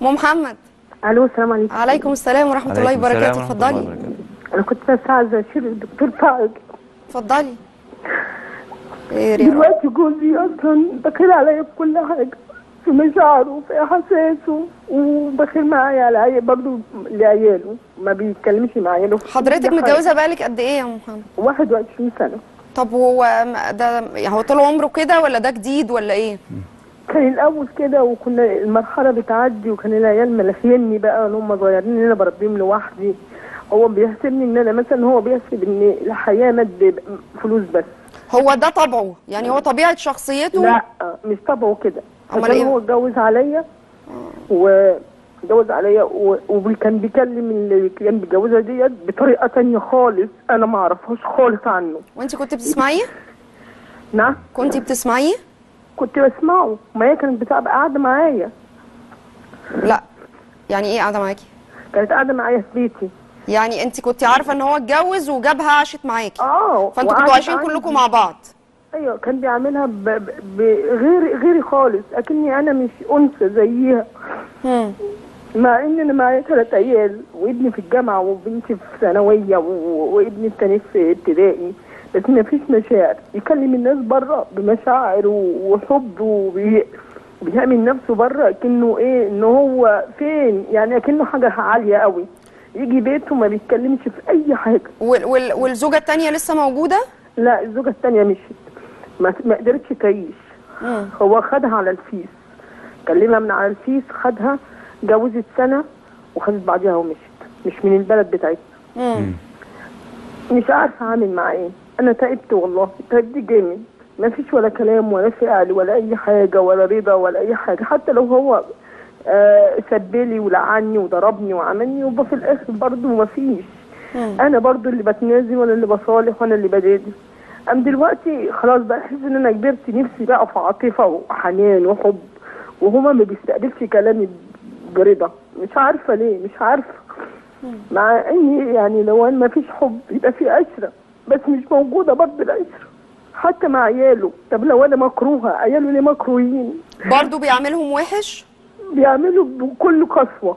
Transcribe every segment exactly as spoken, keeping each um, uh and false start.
ام محمد. الو السلام عليكم. عليكم السلام ورحمه الله وبركاته. اتفضلي. انا كنت بس عايزه اشير الدكتور طارق. اتفضلي. دلوقتي جوزي اصلا بخيل عليا في كل حاجه، في مشاعره وفي احساسه، وبخيل معايا على عيال برضه لعياله، ما بيتكلمش مع عياله. حضرتك متجوزه بقالك قد ايه يا ام محمد؟ واحد وعشرين سنه. طب هو ده يعني هو طول عمره كده ولا ده جديد ولا ايه؟ كان الاول كده، وكنا المرحله بتعدي، وكان العيال ملافيني بقى ان هم صغيرين، ان انا بربيهم لوحدي. هو بيحسبني ان انا مثلا، هو بيحسب ان الحياه مادة فلوس بس. هو ده طبعه؟ يعني هو طبيعه شخصيته؟ لا مش طبعه كده. امال ايه؟ هو اتجوز عليا واتجوز عليا وكان بيكلم اللي كان بيتجوزها ديت بطريقه ثانيه خالص، انا ما اعرفهاش خالص عنه. وانت كنت بتسمعيه؟ نعم. كنت بتسمعيه؟ كنت بسمعه، ما هي كانت بتبقى قاعده معايا. لا يعني ايه قاعده معاكي؟ كانت قاعده معايا في بيتي. يعني انت كنت عارفه ان هو اتجوز وجابها عاشت معاكي؟ اه. فانتوا كنتوا عايشين كلكم مع بعض؟ ايوه، كان بيعملها بغير غيري خالص، اكني انا مش انثى زيها. امم مع ان انا معايا ثلاث عيال، وابني في الجامعه، وبنتي في ثانويه، وابني الثاني في ابتدائي، بس ما فيش مشاعر. يكلم الناس بره بمشاعر وحب، وبيعمل نفسه بره كأنه ايه، ان هو فين، يعني كأنه حاجه عاليه قوي. يجي بيته ما بيتكلمش في اي حاجه. وال وال والزوجه الثانيه لسه موجوده؟ لا، الزوجه الثانيه مشيت، ما, ما قدرتش تعيش. مم. هو خدها على الفيس، كلمها من على الفيس، خدها، جوزت سنه وخدت بعدها ومشت، مش من البلد بتاعتنا. مم. مش عارفه اعمل معاه ايه. انا تعبت والله، تعبت جامد، ما فيش ولا كلام ولا فعل ولا اي حاجه ولا رضا ولا اي حاجه. حتى لو هو آه سبلي ولعني وضربني وعملني، وفي الاخر برضه ما فيش. انا برضه اللي بتنازل، وانا اللي بصالح، وانا اللي بدادي. ام دلوقتي خلاص بقى احس ان انا كبرت، نفسي بقى في عاطفه وحنان وحب، وهما ما بيستقبلش كلامي برضا. مش عارفه ليه، مش عارفه. مع اني يعني لو ما فيش حب يبقى في عشره، بس مش موجوده برضه العشره حتى مع عياله. طب لو انا مكروهه، عياله ليه مكروهين؟ برضه بيعملهم وحش؟ بيعملوا بكل قسوه،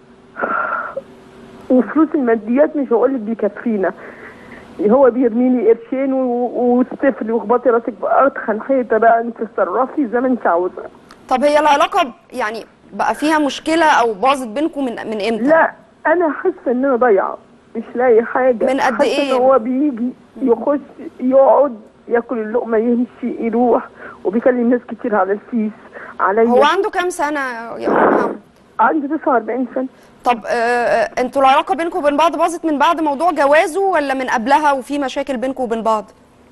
وفلوس الماديات مش هقول لك بيكفينا. هو بيرميني قرشين وتفلي واخبطي راسك بأرخن حيطه بقى، انت تتصرفي زي ما انت عاوزه. طب هي العلاقه يعني بقى فيها مشكله او باظت بينكم من من امتى؟ لا، انا حاسه ان انا ضايعه، مش لاقي حاجه. من قد ايه؟ حاسه ان هو بيجي يخش يقعد ياكل اللقمه يمشي يروح، وبيكلم ناس كتير على الفيس عليا. هو عنده كام سنه يا ام محمد؟ عنده تسعة وأربعين سنه. طب آه انتوا العلاقه بينكم وبين بعض باظت من بعد موضوع جوازه ولا من قبلها وفي مشاكل بينكم وبين بعض؟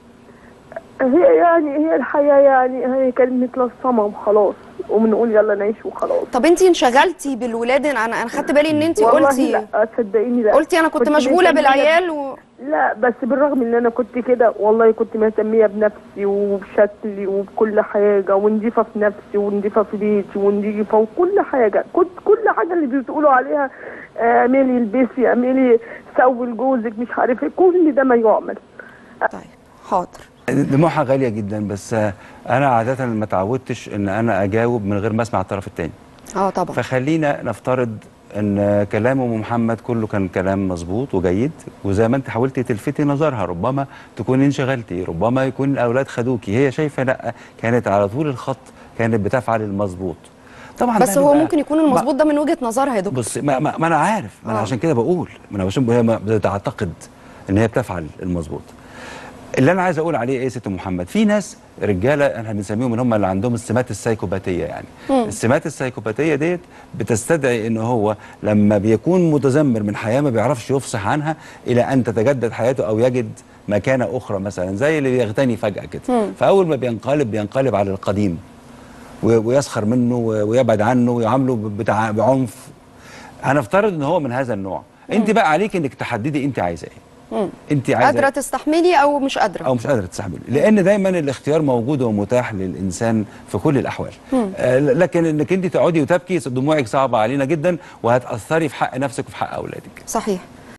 هي يعني هي الحياه، يعني هي كانت متلصمه وخلاص، وبنقول يلا نعيش وخلاص. طب انت انشغلتي بالولاد؟ انا انا خدت بالي ان انت قلتي. لا صدقيني، لا قلتي انا كنت, كنت مشغوله بالعيال و... لا، بس بالرغم ان انا كنت كده والله كنت مهتميه بنفسي وبشكلي وبكل حاجه، ونضيفه في نفسي ونضيفه في بيتي ونضيفه وكل حاجه. كنت كل حاجه اللي بتقولوا عليها اعملي البسي، اعملي سوي لجوزك، مش عارفه ايه، كل ده ما يعمل. طيب حاضر. دموعها غاليه جدا، بس انا عاده ما تعودتش ان انا اجاوب من غير ما اسمع الطرف الثاني. اه طبعا. فخلينا نفترض ان كلام ام محمد كله كان كلام مظبوط وجيد، وزي ما انت حاولتي تلفتي نظرها، ربما تكوني انشغلتي، ربما يكون الاولاد خدوكي، هي شايفه لا، كانت على طول الخط، كانت بتفعل المظبوط. طبعا. بس هو ممكن يكون المظبوط ده من وجهه نظرها يا دكتور. بص، ما, ما, ما انا عارف، ما انا عشان كده بقول، ما انا عشان هي بتعتقد ان هي بتفعل المظبوط. اللي انا عايز اقول عليه ايه يا ست محمد، في ناس رجاله احنا بنسميهم ان هم اللي عندهم السمات السايكوباتيه. يعني مم. السمات السايكوباتيه ديت بتستدعي ان هو لما بيكون متذمر من حياه ما بيعرفش يفصح عنها الى ان تتجدد حياته او يجد مكانه اخرى، مثلا زي اللي بيغتني فجاه كده. مم. فاول ما بينقلب بينقلب على القديم ويسخر منه ويبعد عنه ويعامله بعنف. هنفترض ان هو من هذا النوع. مم. انت بقى عليك انك تحددي انت عايزه ايه. مم. انت عايزه قادره تستحملي او مش قادره او مش قادره تستحملي، لان دايما الاختيار موجود ومتاح للانسان في كل الاحوال. آه لكن انك انت تقعدي وتبكي، دموعك صعبه علينا جدا، وهتاثري في حق نفسك وفي حق اولادك. صحيح.